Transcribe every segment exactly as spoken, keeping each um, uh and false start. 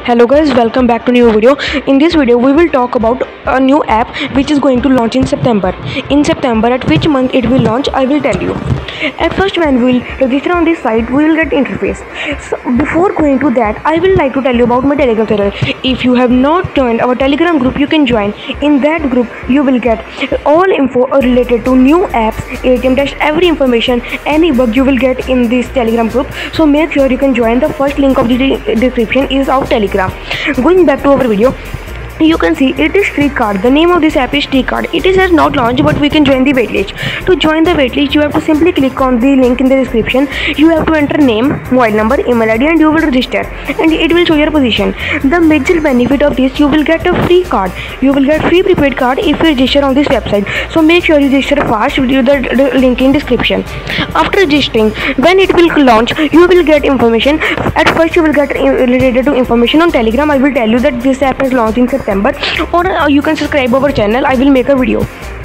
Hello guys, welcome back to new video. In this video we will talk about a new app which is going to launch in September. In September, at which month it will launch, I will tell you. At first, when we will register on this site, we will get interface. So before going to that, I will like to tell you about my Telegram channel. If you have not joined our Telegram group, you can join. In that group you will get all info related to new apps, A T M test, every information, any bug you will get in this Telegram group. So make sure you can join. The first link of the de description is of Telegram. Going back to our video, you can see it is Streetcard. The name of this app is Streetcard. It is has not launched, but we can join the waitlist. To join the waitlist, you have to simply click on the link in the description. You have to enter name, mobile number, email I D, and you will register, and it will show your position. The major benefit of this, you will get a free card. You will get free prepaid card if you register on this website. So make sure you register fast with the, the link in description. After registering, when it will launch, you will get information. At first, you will get related to information on Telegram. I will tell you that this app is launched in September, or uh, you can subscribe our channel. I will make a video.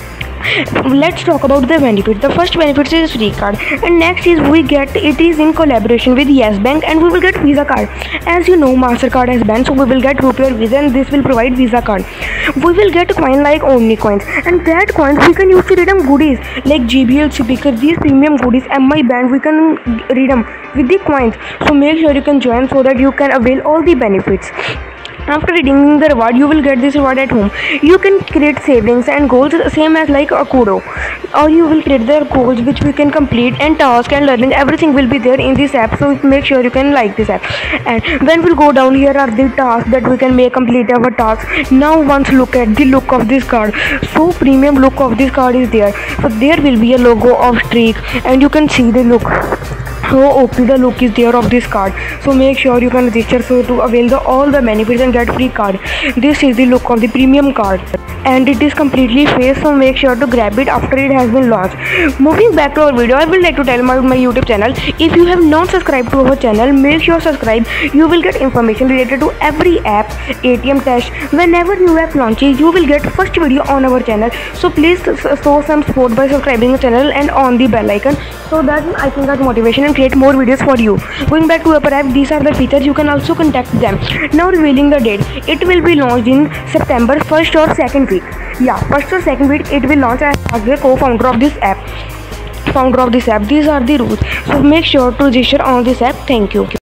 Let's talk about the benefit. The first benefit is free card, and next is we get it is in collaboration with Yes Bank, and we will get Visa card. As you know, Mastercard has banned, so we will get Rupee or Visa, and this will provide Visa card. We will get a coin like Omni coins, and that coins we can use to redeem goodies like J B L speaker. These premium goodies, M I band, we can redeem with the coins. So make sure you can join so that you can avail all the benefits. After redeeming the reward, you will get this reward at home. You can create savings and goals same as like a Kudo, or you will create the goals which we can complete, and task and learning, everything will be there in this app. So make sure you can like this app. And when we'll go down, here are the tasks that we can make complete our tasks. Now once look at the look of this card. So premium look of this card is there. So there will be a logo of Streak, and you can see the look. So O P the look is there of this card. So make sure you can register so to avail the all the benefits and get free card. This is the look of the premium card, and it is completely face, so make sure to grab it after it has been launched. Moving back to our video, I will like to tell about my YouTube channel. If you have not subscribed to our channel, make sure subscribe. You will get information related to every app, A T M test. Whenever new app launches, you will get first video on our channel. So please show some support by subscribing the channel and on the bell icon, so that I can get motivation and create more videos for you. Going back to our app, these are the features. You can also contact them. Now revealing the date, it will be launched in September first or second week. Yeah, first or second week it will launch. As the co-founder of this app, founder of this app, these are the rules. So make sure to register on this app. Thank you.